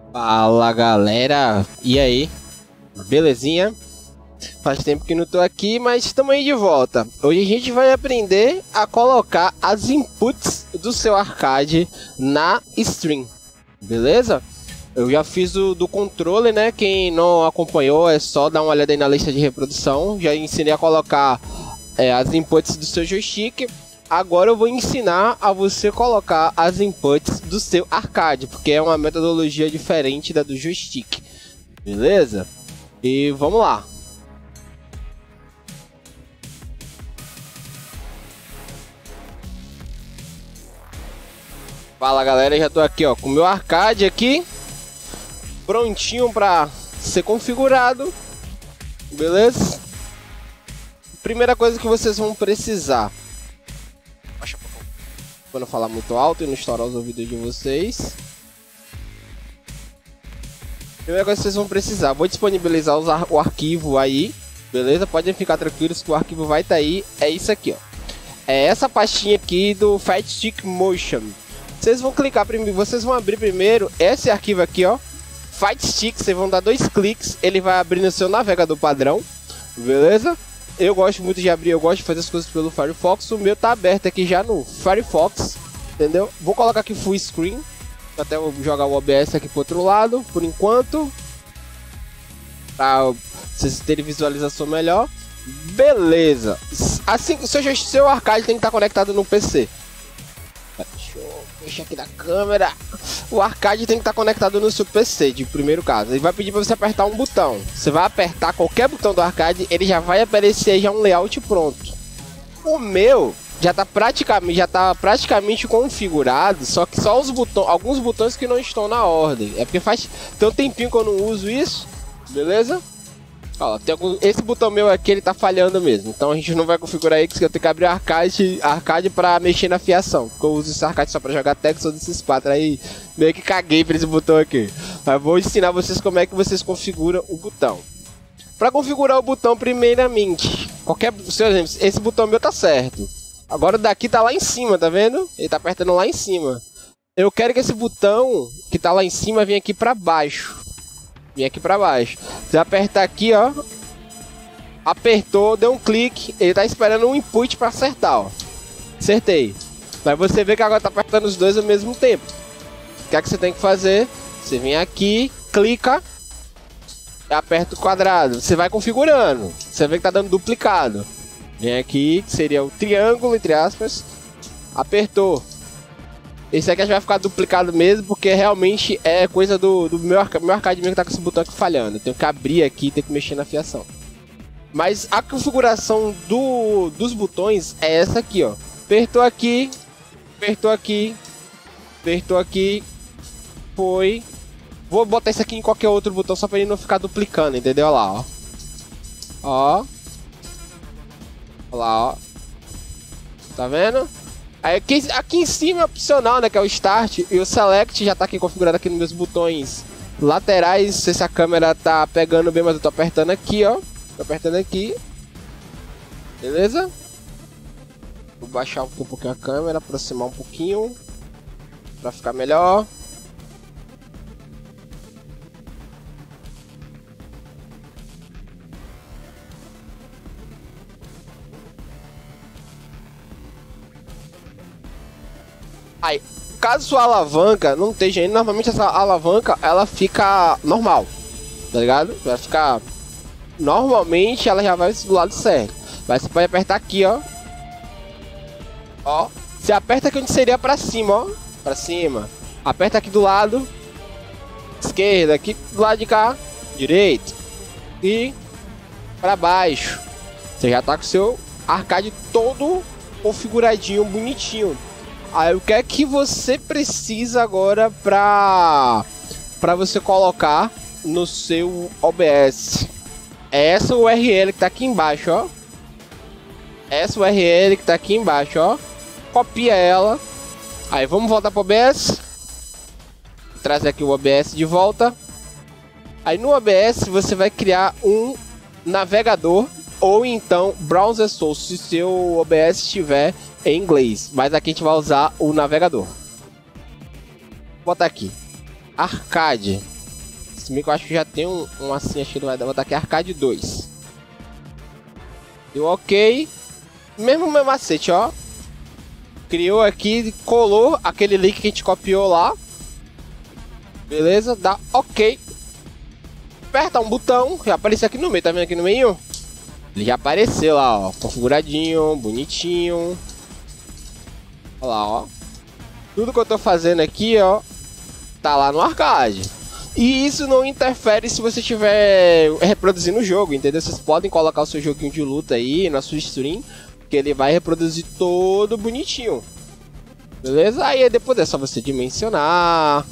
Fala galera, e aí? Belezinha? Faz tempo que não tô aqui, mas estamos aí de volta. Hoje a gente vai aprender a colocar as inputs do seu arcade na stream, beleza? Eu já fiz o do controle, né? Quem não acompanhou é só dar uma olhada aí na lista de reprodução. Já ensinei a colocar as inputs do seu joystick. Agora eu vou ensinar a você colocar as inputs do seu arcade, porque é uma metodologia diferente da do joystick, beleza? E vamos lá. Fala galera, já tô aqui ó, com o meu arcade aqui, prontinho para ser configurado, beleza? Primeira coisa que vocês vão precisar, para não falar muito alto e não estourar os ouvidos de vocês. Primeira coisa que vocês vão precisar, vou disponibilizar o arquivo aí, beleza? Podem ficar tranquilos que o arquivo vai estar aí. É isso aqui, ó. É essa pastinha aqui do Fat Stick Motion. Vocês vão clicar primeiro, vocês vão abrir primeiro esse arquivo aqui, ó. Fat Stick, vocês vão dar 2 cliques, ele vai abrir no seu navegador padrão, beleza? Eu gosto muito de abrir, eu gosto de fazer as coisas pelo Firefox. O meu tá aberto aqui já no Firefox, entendeu? Vou colocar aqui full screen, até vou jogar o OBS aqui pro outro lado, por enquanto, pra vocês terem visualização melhor. Beleza. Assim, o seu arcade tem que estar conectado no PC. Deixa eu fechar aqui da câmera. O arcade tem que estar conectado no seu PC, de primeiro caso. Ele vai pedir para você apertar um botão. Você vai apertar qualquer botão do arcade, ele já vai aparecer já um layout pronto. O meu já tá praticamente configurado, só que só os botões, alguns botões que não estão na ordem. É porque faz tem um tempinho que eu não uso isso, beleza? Ó, esse botão meu aqui, ele tá falhando mesmo. Então a gente não vai configurar aí, que eu tenho que abrir o arcade pra mexer na fiação. Porque eu uso esse arcade só pra jogar Texas desses 4. Aí meio que caguei pra esse botão aqui. Mas vou ensinar vocês como é que vocês configuram o botão. Pra configurar o botão, primeiramente, por exemplo, esse botão meu tá certo. Agora o daqui tá lá em cima, tá vendo? Ele tá apertando lá em cima. Eu quero que esse botão que tá lá em cima venha aqui pra baixo. Vem aqui pra baixo. Você apertar aqui, ó. Apertou, deu um clique. Ele tá esperando um input pra acertar, ó. Acertei. Mas você vê que agora tá apertando os dois ao mesmo tempo. O que é que você tem que fazer? Você vem aqui, clica, aperta o quadrado. Você vai configurando. Você vê que tá dando duplicado. Vem aqui, que seria o triângulo, entre aspas. Apertou. Esse aqui já vai ficar duplicado mesmo, porque realmente é coisa do meu arcade mesmo que tá com esse botão aqui falhando. Eu tenho que abrir aqui e ter que mexer na fiação. Mas a configuração dos botões é essa aqui, ó. Apertou aqui, apertou aqui, apertou aqui, foi. Vou botar isso aqui em qualquer outro botão só pra ele não ficar duplicando, entendeu? Olha lá, ó. Ó. Olha lá, ó. Tá vendo? Aí aqui em cima é opcional, né, que é o Start, e o Select já tá aqui configurado aqui nos meus botões laterais. Não sei se a câmera tá pegando bem, mas eu tô apertando aqui, ó. Tô apertando aqui. Beleza? Vou baixar um pouquinho a câmera, aproximar um pouquinho, pra ficar melhor. Aí, caso sua alavanca não esteja indo, normalmente essa alavanca ela fica normal, tá ligado? Vai ficar normalmente, ela já vai do lado certo. Mas você pode apertar aqui, ó. Ó, você aperta aqui onde seria pra cima, ó. Pra cima. Aperta aqui do lado esquerda, aqui do lado de cá, direito. E pra baixo. Você já tá com o seu arcade todo configuradinho, bonitinho. Aí o que é que você precisa agora pra você colocar no seu OBS? É essa URL que tá aqui embaixo, ó. Essa URL que tá aqui embaixo, ó. Copia ela. Aí vamos voltar pro OBS. Trazer aqui o OBS de volta. Aí no OBS você vai criar um navegador ou então Browser Source, se seu OBS estiver em inglês, mas aqui a gente vai usar o navegador. Vou botar aqui arcade Se bem que eu acho que já tem um assim, acho que ele vai botar aqui Arcade 2. Deu ok. Mesmo meu macete, ó. Criou aqui, colou aquele link que a gente copiou lá. Beleza, dá ok. Aperta um botão, já apareceu aqui no meio, tá vendo aqui no meio? Ele já apareceu lá, ó, configuradinho, bonitinho. Olha lá, ó. Tudo que eu tô fazendo aqui, ó, tá lá no arcade. E isso não interfere se você estiver reproduzindo o jogo, entendeu? Vocês podem colocar o seu joguinho de luta aí na sua stream, que ele vai reproduzir todo bonitinho. Beleza? Aí depois é só você dimensionar.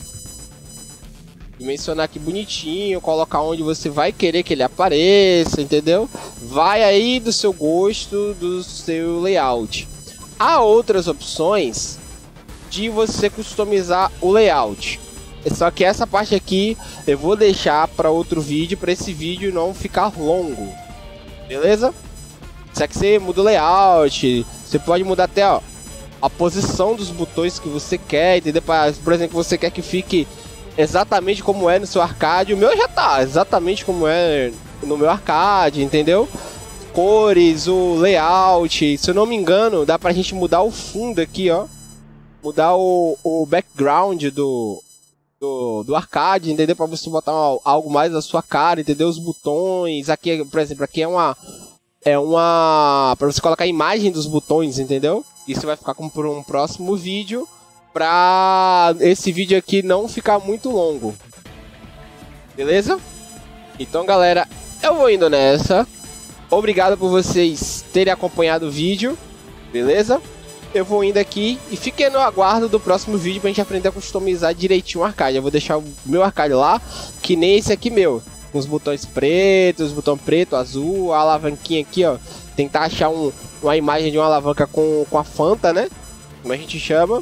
Dimensionar aqui bonitinho, colocar onde você vai querer que ele apareça, entendeu? Vai aí do seu gosto, do seu layout. Há outras opções de você customizar o layout. Só que essa parte aqui eu vou deixar para outro vídeo, para esse vídeo não ficar longo. Beleza? Isso aqui você muda o layout, você pode mudar até, ó, a posição dos botões que você quer, entendeu? Por exemplo, você quer que fique exatamente como é no seu arcade. O meu já tá exatamente como é no meu arcade, entendeu? Cores, o layout, se eu não me engano, dá pra gente mudar o fundo aqui, ó. Mudar o background do arcade, entendeu? Pra você botar algo mais da sua cara, entendeu? Os botões, aqui, por exemplo, aqui é uma pra você colocar a imagem dos botões, entendeu? Isso vai ficar como por um próximo vídeo, pra esse vídeo aqui não ficar muito longo. Beleza? Então, galera, eu vou indo nessa. Obrigado por vocês terem acompanhado o vídeo. Beleza? Eu vou indo aqui e fiquem no aguardo do próximo vídeo pra gente aprender a customizar direitinho o arcade. Eu vou deixar o meu arcade lá, que nem esse aqui meu, com os botões pretos, botão preto, azul, a alavanquinha aqui, ó. Tentar achar uma imagem de uma alavanca com a Fanta, né? Como a gente chama.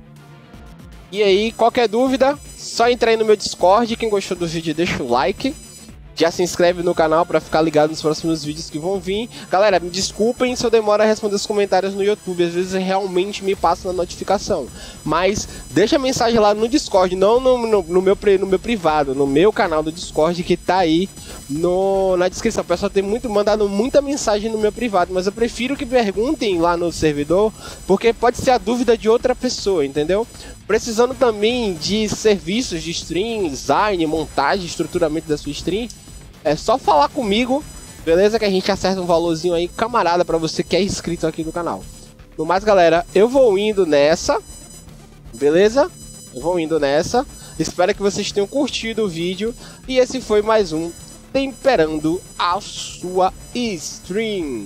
E aí, qualquer dúvida, só entrar aí no meu Discord. Quem gostou do vídeo, deixa o like. Já se inscreve no canal para ficar ligado nos próximos vídeos que vão vir. Galera, me desculpem se eu demoro a responder os comentários no YouTube. Às vezes realmente me passa na notificação. Mas deixa a mensagem lá no Discord, não no meu privado, no meu canal do Discord que tá aí na descrição. O pessoal tem mandado muita mensagem no meu privado, mas eu prefiro que perguntem lá no servidor, porque pode ser a dúvida de outra pessoa, entendeu? Precisando também de serviços de stream, design, montagem, estruturamento da sua stream, é só falar comigo, beleza? Que a gente acerta um valorzinho aí, camarada, pra você que é inscrito aqui no canal. No mais, galera, eu vou indo nessa, beleza? Eu vou indo nessa. Espero que vocês tenham curtido o vídeo. E esse foi mais um Temperando a Sua Stream.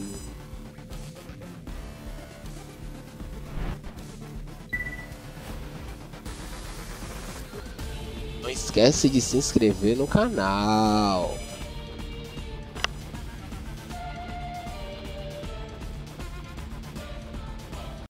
Não esquece de se inscrever no canal.